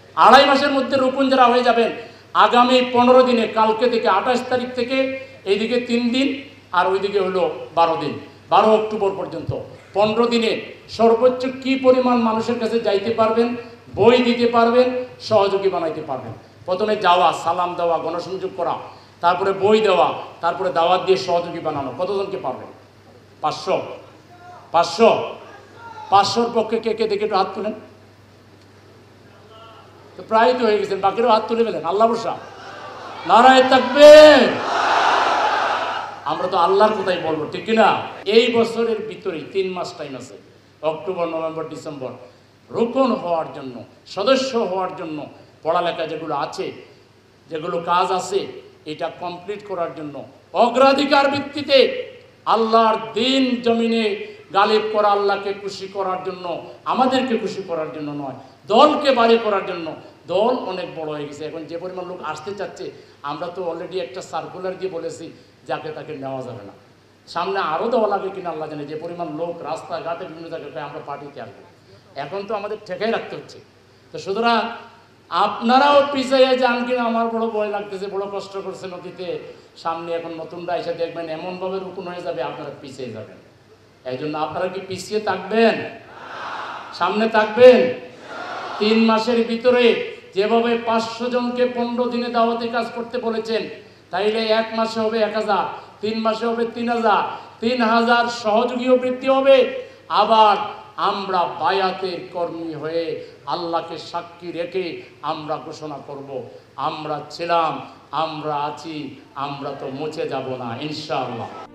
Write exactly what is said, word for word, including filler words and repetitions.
আড়াই মাসের মধ্যে রুকুন যারা হয়ে যাবেন আগামী পনেরো দিনে, কালকে থেকে আঠাশ তারিখ থেকে এইদিকে তিন দিন আর ওইদিকে হলো বারো দিন, বারো অক্টোবর পর্যন্ত পনেরো দিনে সর্বোচ্চ কি পরিমাণ মানুষের কাছে যাইতে পারবেন, বই দিতে পারবেন, সহযোগী বানাইতে পারবেন। প্রথমে যাওয়া, সালাম দেওয়া, গণসংযোগ করা, তারপরে বই দেওয়া, তারপরে দাওয়াত দিয়ে সহযোগী বানানো। কতজনকে পারবেন? পাঁচশো পাঁচশো পাঁচশোর পক্ষে কে কে দেখে একটু হাত তুলেন। তো প্রায় তো হয়ে গেছেন, বাকিরাও হাত তুলে ফেলেন। আল্লাহ বর্ষা, নারায়ে তাকবীর। আমরা তো আল্লাহর কথাই বলবো, ঠিক কিনা? এই বছরের ভিতরেই তিন মাস টাইম আছে, অক্টোবর, নভেম্বর, ডিসেম্বর, রোকন হওয়ার জন্য, সদস্য হওয়ার জন্য পড়ালেখা যেগুলো আছে, যেগুলো কাজ আছে, এটা কমপ্লিট করার জন্য অগ্রাধিকার ভিত্তিতে আল্লাহর দিন জমিনে গালিব করা, আল্লাহকে খুশি করার জন্য, আমাদেরকে খুশি করার জন্য নয়, দলকে বাড়ি করার জন্য। দল অনেক বড় হয়ে গেছে, এখন যে পরিমাণ লোক আসতে চাচ্ছে, আমরা তো অলরেডি একটা সার্কুলার দিয়ে বলেছি যাকে তাকে নেওয়া যাবে না। সামনে আরও দেওয়া লাগে কিনা আল্লাহ জানে, যে পরিমাণ লোক রাস্তাঘাটে বিভিন্ন জায়গায় আমরা পার্টিতে আসবো। এখন তো আমাদের ঠেকাই রাখতে হচ্ছে। তো সুতরাং আপনারাও পিছিয়ে যান কিনা আমার বড় ভয় লাগতেছে, বড় কষ্ট করছে নদীতে। সামনে এখন নতুনরা এসে দেখবেন এমনভাবে রুকুন হয়ে যাবে, আপনারা পিছিয়ে যাবেন। এই জন্য আপনারা কি পিছিয়ে থাকবেন? সামনে থাকবেন? তিন মাসের ভিতরে যেভাবে পাঁচশো জনকে পনেরো দিনে দাওয়াতি কাজ করতে বলেছেন, তাইলে এক মাসে হবে এক হাজার, তিন মাসে হবে তিন হাজার, তিন হাজার সহযোগীও বৃদ্ধি হবে। আবার আমরা বায়াতের কর্মী হয়ে আল্লাহকে সাক্ষী রেখে আমরা ঘোষণা করব, আমরা ছিলাম, আমরা আছি, আমরা তো মুছে যাব না ইনশাআল্লাহ।